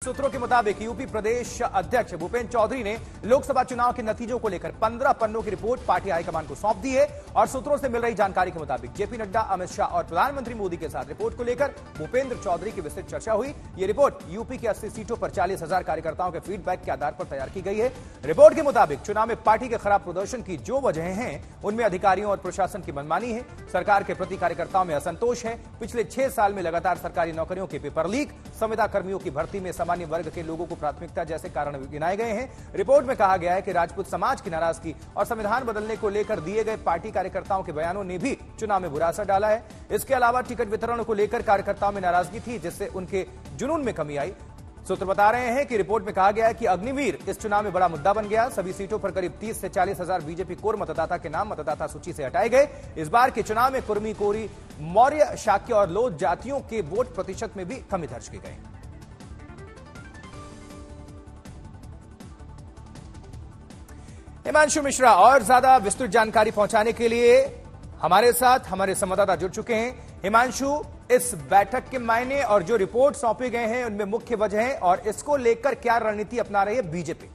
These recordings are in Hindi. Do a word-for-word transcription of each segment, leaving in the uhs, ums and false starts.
सूत्रों के मुताबिक यूपी प्रदेश अध्यक्ष भूपेंद्र चौधरी ने लोकसभा चुनाव के नतीजों को लेकर पंद्रह पन्नों की रिपोर्ट पार्टी हाईकमान को सौंप दी है और सूत्रों से मिल रही जानकारी के मुताबिक जेपी नड्डा, अमित शाह और प्रधानमंत्री मोदी के साथ रिपोर्ट को लेकर भूपेंद्र चौधरी की विस्तृत चर्चा हुई। ये रिपोर्ट यूपी की अस्सी सीटों पर चालीस हजार कार्यकर्ताओं के फीडबैक के आधार पर तैयार की गई है। रिपोर्ट के मुताबिक चुनाव में पार्टी के खराब प्रदर्शन की जो वजहें हैं उनमें अधिकारियों और प्रशासन की मनमानी है, सरकार के प्रति कार्यकर्ताओं में असंतोष है, पिछले छह साल में लगातार सरकारी नौकरियों के पेपर लीक, संविदा कर्मियों की भर्ती में सामान्य वर्ग के लोगों को प्राथमिकता जैसे कारण गिनाए गए हैं। रिपोर्ट में कहा गया है कि राजपूत समाज की नाराजगी और संविधान बदलने को लेकर दिए गए पार्टी कार्यकर्ताओं के बयानों ने भी चुनाव में बुरा असर डाला है। इसके अलावा टिकट वितरण को लेकर कार्यकर्ताओं में नाराजगी थी, जिससे उनके जुनून में कमी आई। सूत्र बता रहे हैं कि रिपोर्ट में कहा गया है कि अग्निवीर इस चुनाव में बड़ा मुद्दा बन गया। सभी सीटों पर करीब तीस से चालीस हजार बीजेपी कोर मतदाता के नाम मतदाता सूची से हटाए गए। इस बार के चुनाव में कुर्मी, कोरी, मौर्य, शाक्य और लोध जातियों के वोट प्रतिशत में भी कमी दर्ज की गई। हिमांशु मिश्रा और ज्यादा विस्तृत जानकारी पहुंचाने के लिए हमारे साथ हमारे संवाददाता जुड़ चुके हैं। हिमांशु, इस बैठक के मायने और जो रिपोर्ट सौंपे गए हैं उनमें मुख्य वजह और इसको लेकर क्या रणनीति अपना रही है बीजेपी?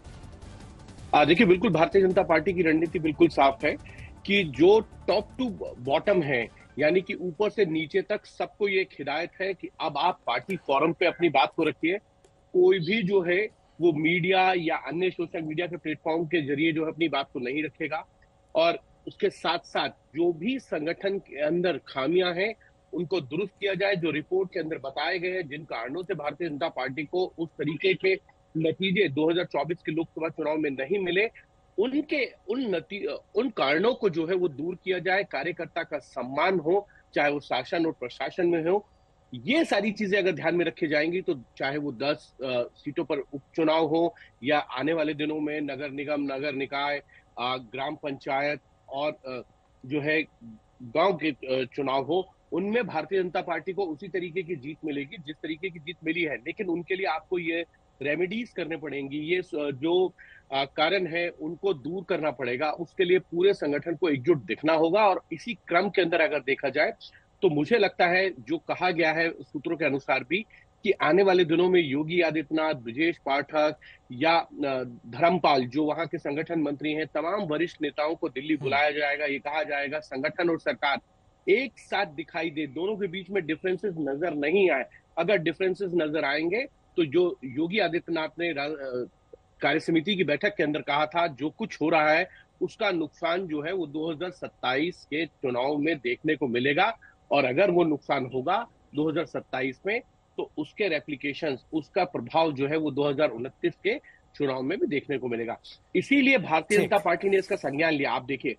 देखिए, बिल्कुल भारतीय जनता पार्टी की रणनीति बिल्कुल साफ है कि जो टॉप टू बॉटम है, यानी कि ऊपर से नीचे तक सबको ये एक हिदायत है कि अब आप पार्टी फोरम पे अपनी बात को रखिए। कोई भी जो है वो मीडिया या अन्य सोशल मीडिया के प्लेटफॉर्म के जरिए जो है अपनी बात को नहीं रखेगा और उसके साथ साथ जो भी संगठन के अंदर खामियां हैं उनको दुरुस्त किया जाए। जो रिपोर्ट के अंदर बताए गए हैं, जिन कारणों से भारतीय जनता पार्टी को उस तरीके के नतीजे दो हज़ार चौबीस के लोकसभा चुनाव में नहीं मिले, उनके उन नती उन कारणों को जो है वो दूर किया जाए। कार्यकर्ता का सम्मान हो, चाहे वो शासन और प्रशासन में हो। ये सारी चीजें अगर ध्यान में रखी जाएंगी तो चाहे वो दस सीटों पर उपचुनाव हो या आने वाले दिनों में नगर निगम, नगर निकाय, ग्राम पंचायत और जो है गांव के चुनाव हो, उनमें भारतीय जनता पार्टी को उसी तरीके की जीत मिलेगी जिस तरीके की जीत मिली है। लेकिन उनके लिए आपको ये रेमेडीज करने पड़ेंगी, ये जो कारण है उनको दूर करना पड़ेगा। उसके लिए पूरे संगठन को एकजुट दिखना होगा और इसी क्रम के अंदर अगर देखा जाए तो मुझे लगता है जो कहा गया है सूत्रों के अनुसार भी कि आने वाले दिनों में योगी आदित्यनाथ, ब्रजेश पाठक या धर्मपाल जो वहां के संगठन मंत्री हैं, तमाम वरिष्ठ नेताओं को दिल्ली बुलाया जाएगा। ये कहा जाएगा संगठन और सरकार एक साथ दिखाई दे, दोनों के बीच में डिफरेंसेस नजर नहीं आए। अगर डिफरेंसेस नजर आएंगे तो जो योगी आदित्यनाथ ने कार्य समिति की बैठक के अंदर कहा था, जो कुछ हो रहा है उसका नुकसान जो है वो दो हज़ार सत्ताईस के चुनाव में देखने को मिलेगा। और अगर वो नुकसान होगा दो हज़ार सत्ताईस में तो उसके रेप्लिकेशंस, उसका प्रभाव जो है वो दो हज़ार उनतीस के चुनाव में भी देखने को मिलेगा। इसीलिए भारतीय जनता पार्टी ने इसका संज्ञान लिया। आप देखिए,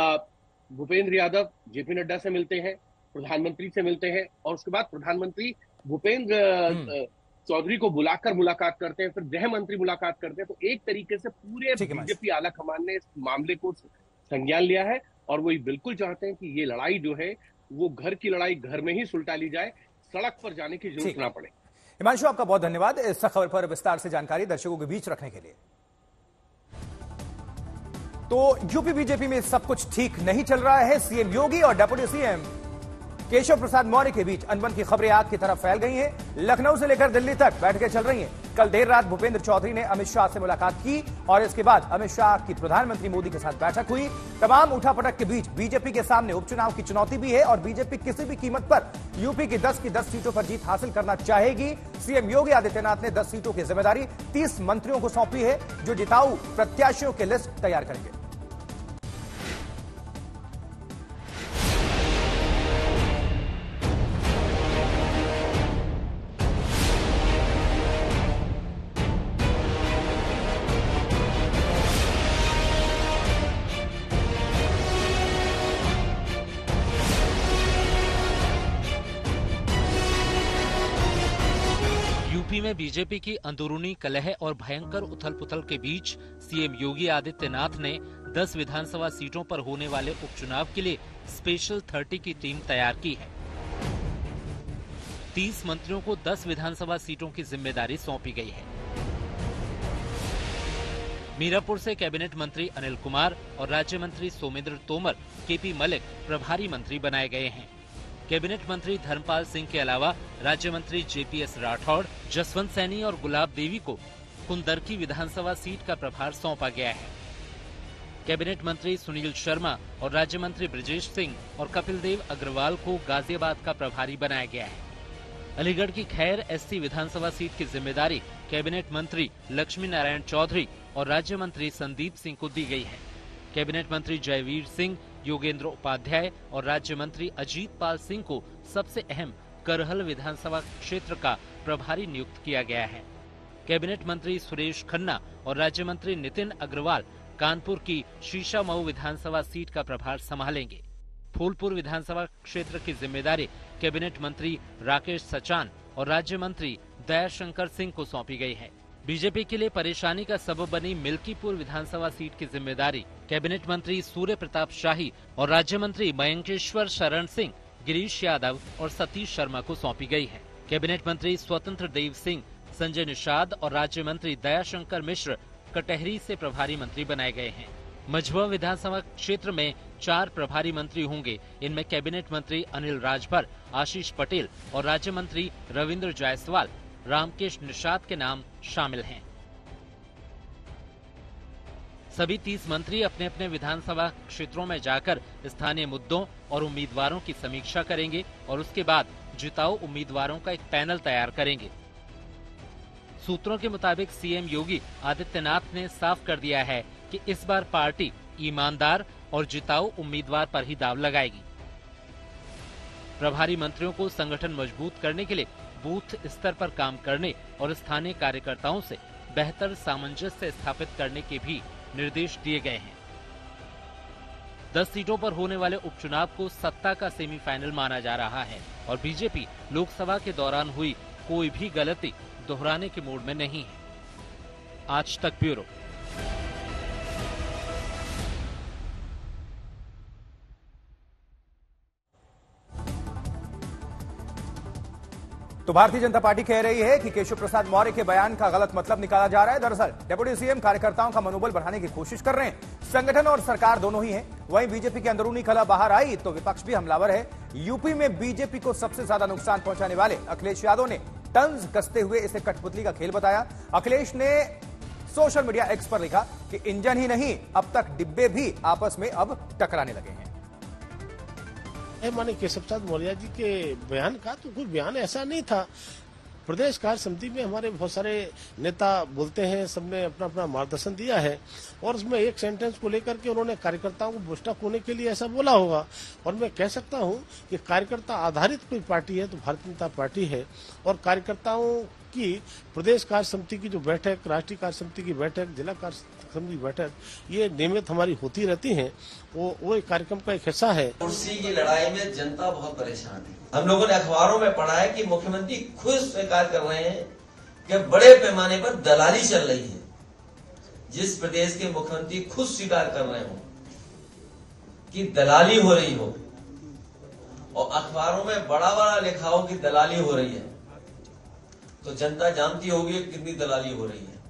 भूपेंद्र यादव जेपी नड्डा से मिलते हैं, प्रधानमंत्री से मिलते हैं और उसके बाद प्रधानमंत्री भूपेंद्र चौधरी को बुलाकर मुलाकात करते हैं, फिर गृह मंत्री मुलाकात करते हैं। तो एक तरीके से पूरे बीजेपी आला कमान ने इस मामले को संज्ञान लिया है और वो बिल्कुल चाहते हैं कि ये लड़ाई जो है वो घर की लड़ाई घर में ही सुलटा ली जाए, सड़क पर जाने की जरूरत ना पड़े। हिमांशु, आपका बहुत धन्यवाद इस खबर पर विस्तार से जानकारी दर्शकों के बीच रखने के लिए। तो यूपी बीजेपी में सब कुछ ठीक नहीं चल रहा है। सीएम योगी और डिप्टी सीएम केशव प्रसाद मौर्य के बीच अनबन की खबरें आग की तरफ फैल गई हैं। लखनऊ से लेकर दिल्ली तक बैठकें चल रही हैं। कल देर रात भूपेंद्र चौधरी ने अमित शाह से मुलाकात की और इसके बाद अमित शाह की प्रधानमंत्री मोदी के साथ बैठक हुई। तमाम उठापटक के बीच बीजेपी के सामने उपचुनाव की चुनौती भी है और बीजेपी किसी भी कीमत पर यूपी की दस की दस सीटों पर जीत हासिल करना चाहेगी। सीएम योगी आदित्यनाथ ने दस सीटों की जिम्मेदारी तीस मंत्रियों को सौंपी है, जो जिताऊ प्रत्याशियों की लिस्ट तैयार करेंगे। यूपी में बीजेपी की अंदरूनी कलह और भयंकर उथल-पुथल के बीच सीएम योगी आदित्यनाथ ने दस विधानसभा सीटों पर होने वाले उपचुनाव के लिए स्पेशल तीस की टीम तैयार की है। तीस मंत्रियों को दस विधानसभा सीटों की जिम्मेदारी सौंपी गई है। मीरापुर से कैबिनेट मंत्री अनिल कुमार और राज्य मंत्री सोमेंद्र तोमर, केपी मलिक प्रभारी मंत्री बनाए गए हैं। कैबिनेट मंत्री धर्मपाल सिंह के अलावा राज्य मंत्री जेपीएस राठौड़, जसवंत सैनी और गुलाब देवी को कुंदरकी विधानसभा सीट का प्रभार सौंपा गया है। कैबिनेट मंत्री सुनील शर्मा और राज्य मंत्री ब्रजेश सिंह और कपिल देव अग्रवाल को गाजियाबाद का प्रभारी बनाया गया है। अलीगढ़ की खैर एससी विधानसभा सीट की जिम्मेदारी कैबिनेट मंत्री लक्ष्मी नारायण चौधरी और राज्य मंत्री संदीप सिंह को दी गई है। कैबिनेट मंत्री जयवीर सिंह, योगेंद्र उपाध्याय और राज्य मंत्री अजीत पाल सिंह को सबसे अहम करहल विधानसभा क्षेत्र का प्रभारी नियुक्त किया गया है। कैबिनेट मंत्री सुरेश खन्ना और राज्य मंत्री नितिन अग्रवाल कानपुर की शीशामऊ विधानसभा सीट का प्रभार संभालेंगे। फूलपुर विधानसभा क्षेत्र की जिम्मेदारी कैबिनेट मंत्री राकेश सचान और राज्य मंत्री दयाशंकर सिंह को सौंपी गई है। बीजेपी के लिए परेशानी का सबब बनी मिल्कीपुर विधानसभा सीट की जिम्मेदारी कैबिनेट मंत्री सूर्य प्रताप शाही और राज्य मंत्री मयंकेश्वर शरण सिंह, गिरीश यादव और सतीश शर्मा को सौंपी गई है। कैबिनेट मंत्री स्वतंत्र देव सिंह, संजय निषाद और राज्य मंत्री दयाशंकर मिश्र कटहरी से प्रभारी मंत्री बनाए गए हैं। मझवा विधानसभा क्षेत्र में चार प्रभारी मंत्री होंगे। इनमें कैबिनेट मंत्री अनिल राजभर, आशीष पटेल और राज्य मंत्री रविंद्र जायसवाल, रामकेश निषाद के नाम शामिल हैं। सभी तीस मंत्री अपने अपने विधानसभा क्षेत्रों में जाकर स्थानीय मुद्दों और उम्मीदवारों की समीक्षा करेंगे और उसके बाद जिताऊ उम्मीदवारों का एक पैनल तैयार करेंगे। सूत्रों के मुताबिक सीएम योगी आदित्यनाथ ने साफ कर दिया है कि इस बार पार्टी ईमानदार और जिताऊ उम्मीदवार पर ही दाव लगाएगी। प्रभारी मंत्रियों को संगठन मजबूत करने के लिए बूथ स्तर पर काम करने और स्थानीय कार्यकर्ताओं से बेहतर सामंजस्य स्थापित करने के भी निर्देश दिए गए हैं। दस सीटों पर होने वाले उपचुनाव को सत्ता का सेमीफाइनल माना जा रहा है और बीजेपी लोकसभा के दौरान हुई कोई भी गलती दोहराने के मूड में नहीं है। आज तक ब्यूरो। तो भारतीय जनता पार्टी कह रही है कि केशव प्रसाद मौर्य के बयान का गलत मतलब निकाला जा रहा है। दरअसल डिप्टी सीएम कार्यकर्ताओं का मनोबल बढ़ाने की कोशिश कर रहे हैं। संगठन और सरकार दोनों ही हैं। वहीं बीजेपी की अंदरूनी कलह बाहर आई तो विपक्ष भी हमलावर है। यूपी में बीजेपी को सबसे ज्यादा नुकसान पहुंचाने वाले अखिलेश यादव ने तंज कसते हुए इसे कठपुतली का खेल बताया। अखिलेश ने सोशल मीडिया एक्स पर लिखा कि इंजन ही नहीं, अब तक डिब्बे भी आपस में अब टकराने लगे हैं। माने केशव प्रसाद मौर्य जी के बयान का तो कोई बयान ऐसा नहीं था। प्रदेश कार्य समिति में हमारे बहुत सारे नेता बोलते हैं, सबने अपना अपना मार्गदर्शन दिया है और उसमें एक सेंटेंस को लेकर के उन्होंने कार्यकर्ताओं को बुस्टअप होने के लिए ऐसा बोला होगा। और मैं कह सकता हूं कि कार्यकर्ता आधारित कोई पार्टी है तो भारतीय जनता पार्टी है और कार्यकर्ताओं की प्रदेश कार्य समिति की जो बैठक, राष्ट्रीय कार्य समिति की बैठक, जिला कार्य समिति की बैठक, ये नियमित हमारी होती रहती हैं। वो वो एक कार्यक्रम का एक हिस्सा है। कुर्सी की लड़ाई में जनता बहुत परेशान है। हम लोगों ने अखबारों में पढ़ा है कि मुख्यमंत्री खुद स्वीकार कर रहे हैं कि बड़े पैमाने पर दलाली चल रही है। जिस प्रदेश के मुख्यमंत्री खुद स्वीकार कर रहे हो कि दलाली हो रही हो और अखबारों में बड़ा बड़ा लिखा हो कि दलाली हो रही है, तो जनता जानती होगी कितनी दलाली हो रही है।